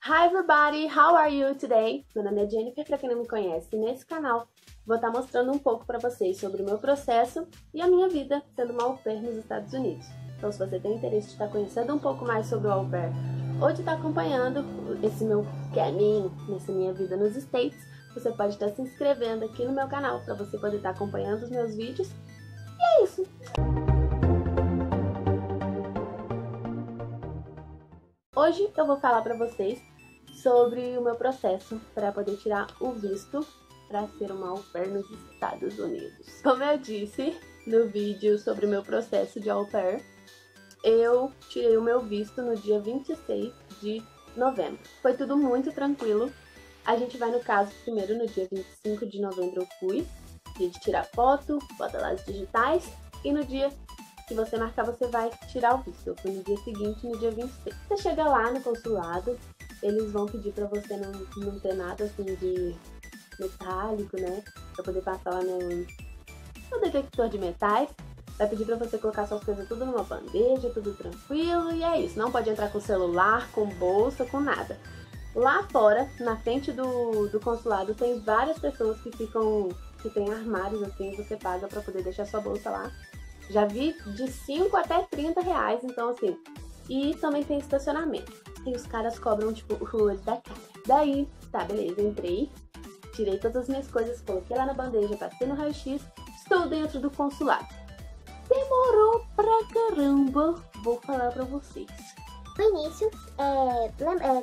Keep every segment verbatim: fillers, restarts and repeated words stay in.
Hi everybody, how are you today? Meu nome é Jennifer, pra quem não me conhece, e nesse canal vou estar mostrando um pouco pra vocês sobre o meu processo e a minha vida sendo uma au pair nos Estados Unidos. Então se você tem interesse de estar conhecendo um pouco mais sobre o au pair ou de estar acompanhando esse meu caminho nessa minha vida nos States, você pode estar se inscrevendo aqui no meu canal pra você poder estar acompanhando os meus vídeos. E é isso! Hoje eu vou falar pra vocês sobre o meu processo para poder tirar o visto para ser uma au pair nos Estados Unidos. Como eu disse no vídeo sobre o meu processo de au pair, eu tirei o meu visto no dia vinte e seis de novembro. Foi tudo muito tranquilo. A gente vai, no caso, primeiro no dia vinte e cinco de novembro eu fui, dia de tirar foto, bota lá as digitais, e no dia que você marcar você vai tirar o visto. Eu fui no dia seguinte, no dia vinte e seis. Você chega lá no consulado, eles vão pedir pra você não, não ter nada assim de metálico, né? Pra poder passar lá no, no detector de metais. Vai pedir pra você colocar suas coisas tudo numa bandeja, tudo tranquilo, e é isso. Não pode entrar com celular, com bolsa, com nada. Lá fora, na frente do, do consulado, tem várias pessoas que ficam, que tem armários assim, você paga pra poder deixar sua bolsa lá. Já vi de cinco até trinta reais, então assim. E também tem estacionamento. E os caras cobram, tipo, o olho da cara. Daí, tá, beleza, entrei, tirei todas as minhas coisas, coloquei lá na bandeja, passei no raio-x, estou dentro do consulado. Demorou pra caramba, vou falar pra vocês. No início, é...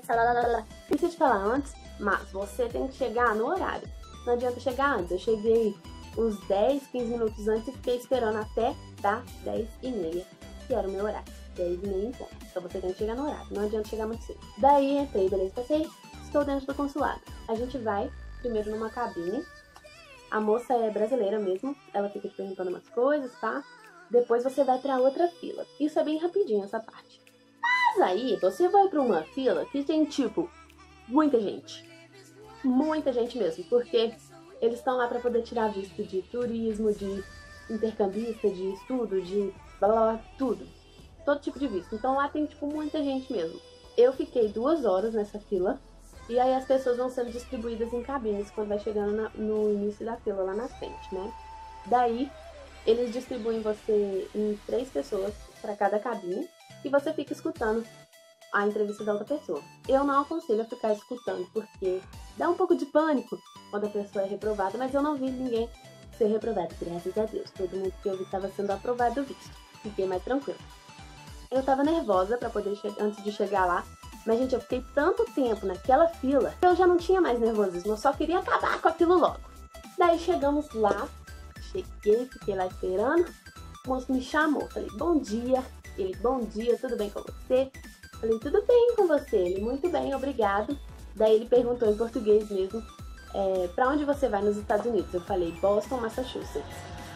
é Esqueci de falar antes, mas você tem que chegar no horário. Não adianta chegar antes. Eu cheguei uns dez, quinze minutos antes e fiquei esperando até dar dez e meia, que era o meu horário. dez e meia em ponto. Então você tem que chegar no horário, não adianta chegar muito cedo. Daí entrei, beleza, passei, estou dentro do consulado. A gente vai primeiro numa cabine. A moça é brasileira mesmo, ela fica te perguntando umas coisas, tá? Depois você vai pra outra fila. Isso é bem rapidinho, essa parte. Mas aí você vai pra uma fila que tem, tipo, muita gente. Muita gente mesmo, porque eles estão lá pra poder tirar visto de turismo, de intercambista, de estudo, de blá blá blá, tudo. Todo tipo de visto. Então lá tem, tipo, muita gente mesmo. Eu fiquei duas horas nessa fila. E aí as pessoas vão sendo distribuídas em cabines quando vai chegando na, no início da fila, lá na frente, né? Daí, eles distribuem você em três pessoas para cada cabine. E você fica escutando a entrevista da outra pessoa. Eu não aconselho ficar escutando, porque dá um pouco de pânico quando a pessoa é reprovada. Mas eu não vi ninguém ser reprovado, graças a Deus. Todo mundo que eu vi estava sendo aprovado o visto. Fiquei mais tranquila. Eu tava nervosa pra poder chegar, antes de chegar lá. Mas, gente, eu fiquei tanto tempo naquela fila que eu já não tinha mais nervosismo. Eu só queria acabar com aquilo logo. Daí chegamos lá. Cheguei, fiquei lá esperando. O moço me chamou. Falei, bom dia. Ele, bom dia, tudo bem com você? Falei, tudo bem com você? Ele, muito bem, obrigado. Daí ele perguntou em português mesmo, é, pra onde você vai nos Estados Unidos? Eu falei, Boston, Massachusetts.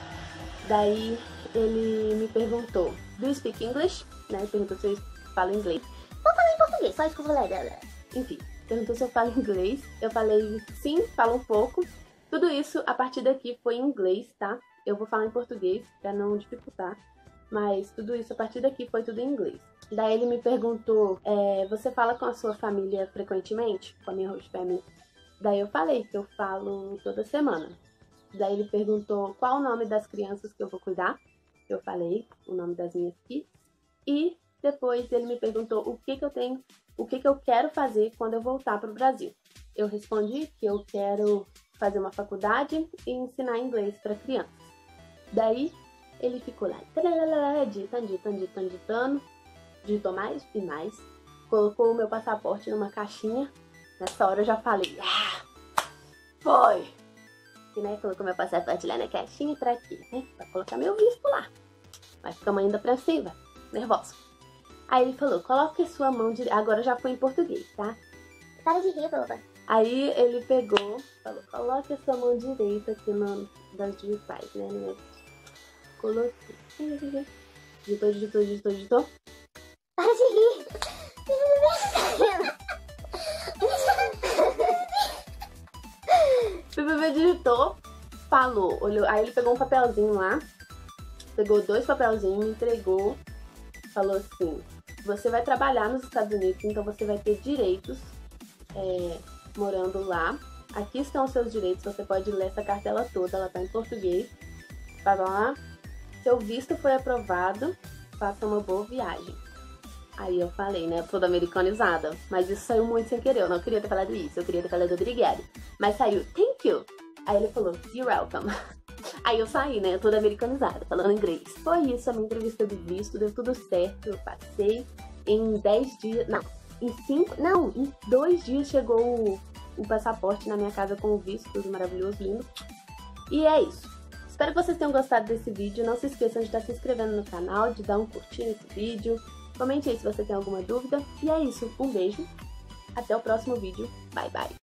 Daí ele me perguntou, do you speak English? Né? Perguntou se eu falo inglês. Vou falar em português, só isso que eu vou ler. Enfim, perguntou se eu falo inglês. Eu falei, sim, falo um pouco. Tudo isso, a partir daqui, foi em inglês, tá? Eu vou falar em português, pra não dificultar. Mas tudo isso, a partir daqui, foi tudo em inglês. Daí ele me perguntou, é, você fala com a sua família frequentemente? Com a minha host family? Daí eu falei que eu falo toda semana. Daí ele perguntou qual o nome das crianças que eu vou cuidar. Eu falei o nome das minhas kids. E depois ele me perguntou o que que eu tenho, o que que eu quero fazer quando eu voltar para o Brasil. Eu respondi que eu quero fazer uma faculdade e ensinar inglês para crianças. Daí ele ficou lá, digitando, digitando, digitando, digitando, digitou mais e mais. Colocou o meu passaporte numa caixinha. Nessa hora eu já falei, ah, foi! E, né, colocou meu passaporte lá na caixinha pra quê, né? Pra colocar meu visto lá. Mas ficamos ainda pra cima, nervosa. Aí ele falou, coloque sua mão direita. Agora já foi em português, tá? Para de rir, boba. Aí ele pegou, falou, coloque a sua mão direita aqui no, das digitais, né? No meu... Coloquei. Digitou, digitou, digitou, digitou. Para de rir. O bebê digitou, falou, olhou. Aí ele pegou um papelzinho lá, pegou dois papelzinhos, me entregou, falou assim, você vai trabalhar nos Estados Unidos, então você vai ter direitos é, morando lá. Aqui estão os seus direitos, você pode ler essa cartela toda, ela tá em português. Vai lá, seu visto foi aprovado, faça uma boa viagem. Aí eu falei, né, toda americanizada, mas isso saiu muito sem querer, eu não queria ter falado isso, eu queria ter falado obrigado. Mas saiu, thank you. Aí ele falou, you're welcome. Aí eu saí, né, toda americanizada, falando inglês. Foi isso, a minha entrevista de visto, deu tudo certo, eu passei. Em dez dias, não, em cinco, não, em dois dias chegou o, o passaporte na minha casa com o visto, tudo maravilhoso, lindo. E é isso. Espero que vocês tenham gostado desse vídeo. Não se esqueçam de estar se inscrevendo no canal, de dar um curtir nesse vídeo. Comente aí se você tem alguma dúvida. E é isso. Um beijo. Até o próximo vídeo. Bye, bye.